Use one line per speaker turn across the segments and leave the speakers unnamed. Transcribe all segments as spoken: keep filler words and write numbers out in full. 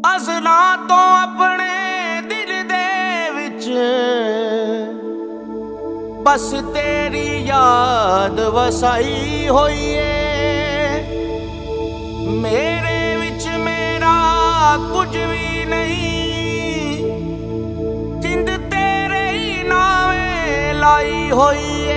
अज़ला तो अपने दिल दे विच बस तेरी याद वसाई होई है। मेरे विच मेरा कुछ भी नहीं, जिंद तेरे ही नावे लाई होई है।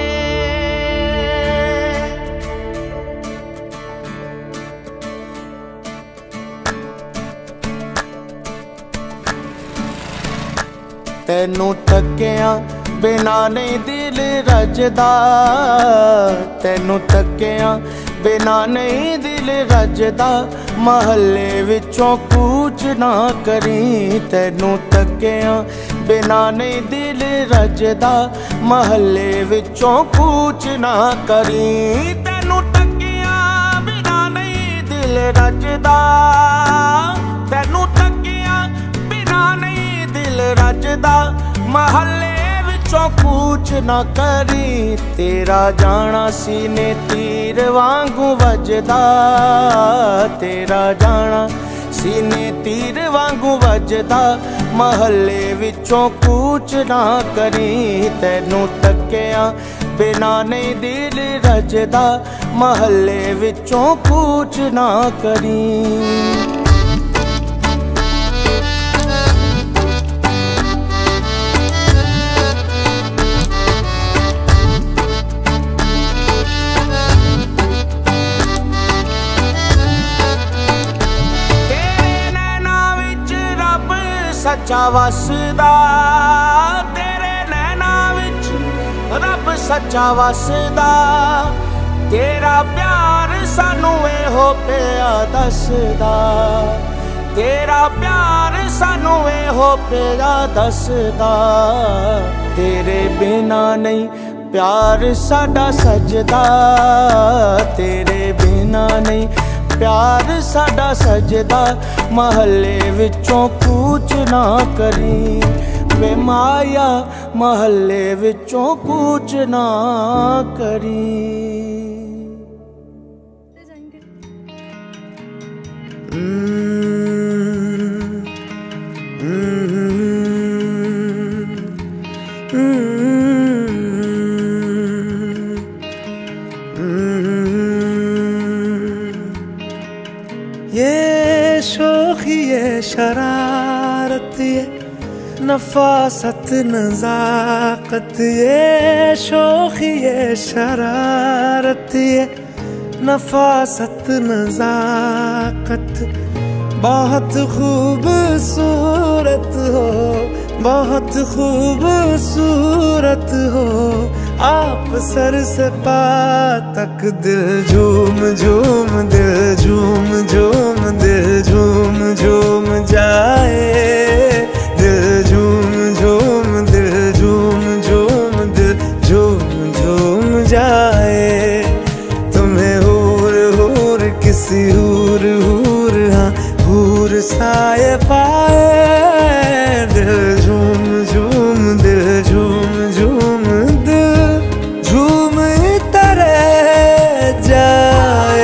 तैनू तकिया बिना नहीं दिल रजदा, तैनू तकिया बिना नहीं दिल रजदा। महल्ले विचों कूच ना करी, तैनू तकिया बिना नहीं दिल रजदा। महल्ले विचों कूच ना करी, तैनू तकिया बिना नहीं दिल रजदा। तैनू तकिया बिना नहीं दिल रजदा। महल्ले विचों कूच ना करी, तेरा जाना सीने तीर वांगू वजदा। तेरा जाना सीने तीर वांगू वजदा। महल्ले विचों कूच ना करी, तैनू तकिया बिना नहीं दिल रजदा। महल्ले विचों कूच ना करी। सच्चा वसदा तेरे नैना विच, रब सच्चा वसदा। तेरा प्यार सानू एहो पिया दसदा। तेरा प्यार सानू एहो पिया दसदा। तेरे बिना नहीं प्यार साडा सजदा। तेरे बिना नहीं प्यार साडा सजदा। महल्ले विचों कूच ना करी, वे माया महल्ले विचों कूच ना करी।
ये शोखी ये शरारत ये नफासत नज़ाकत। ये शोखी ये शरारत ये नफासत नज़ाकत। बहुत खूबसूरत हो, बहुत खूबसूरत हो। आप सर से पा तक दिल झूम झूम दिल झूम झूम दिल झूम झूम जाए। दिल झूम झूम दिल झूम झूम दिल झूम झूम जाए। तुम्हें हूर हूर किसी हूर हूर हाँ हूर साए पाए। दिल झूम झूम दिल झूम झूम दिल झूम तरह जाए।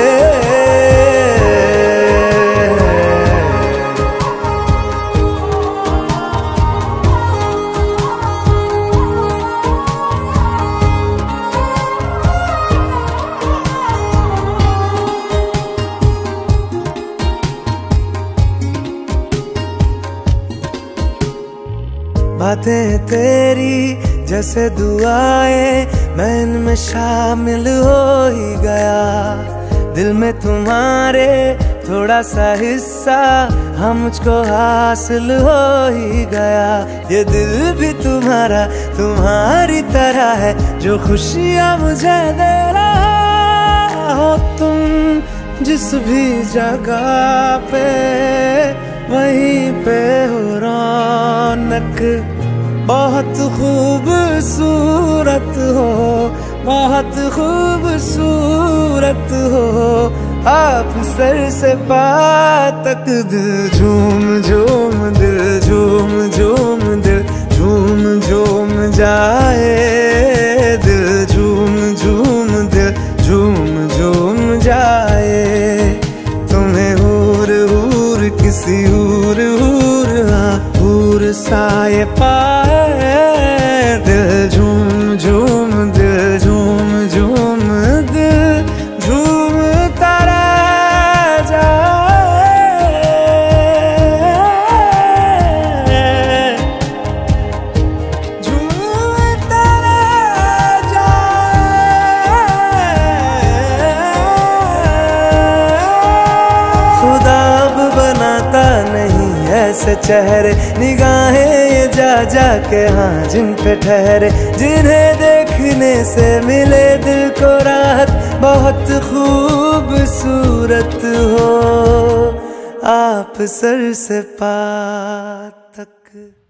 बातें तेरी जैसे दुआएं मैं इनमें शामिल हो ही गया। दिल में तुम्हारे थोड़ा सा हिस्सा हाँ मुझको हासिल हो ही गया। ये दिल भी तुम्हारा तुम्हारी तरह है, जो खुशियाँ मुझे दे रहा हो तुम। जिस भी जगह पे वहीं पे हो रौनक। बहुत खूबसूरत हो, बहुत खूबसूरत हो। आप सर से पा तक दिल झूम झूम दिल झूम झूम दिल झूम झूम जाए। दिल झूम झूम दिल झूम झूम जाए। तुम्हें हूर हूर किस सी हूर हूर हाँ हूर सा ये पाए दिल झूम झूम दिल झूम झूम दिल झूमता रह जाए झूमता रह जाए। खुदा अब बनाता नहीं ऐसे चेहरे निगाहें ये जा जा के हाँ जिन पे ठहरे जिन्हें देखने से मिले दिल को राहत बहुत खूबसूरत हो आप सर से पाँव तक।